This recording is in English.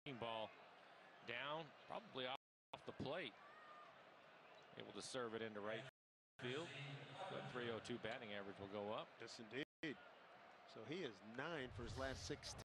Ball down, probably off the plate. Able to serve it into right field. But 302 batting average will go up. Yes, indeed. So he is 9 for his last 16.